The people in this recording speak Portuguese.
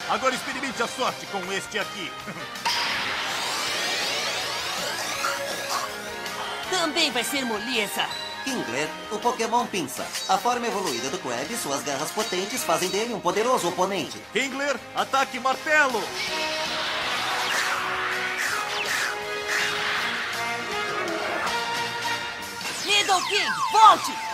Agora experimente a sorte com este aqui. Também vai ser moleza. Kingler, o Pokémon Pinça. A forma evoluída do Crab e suas garras potentes fazem dele um poderoso oponente. Kingler, ataque martelo! Nidoking, volte!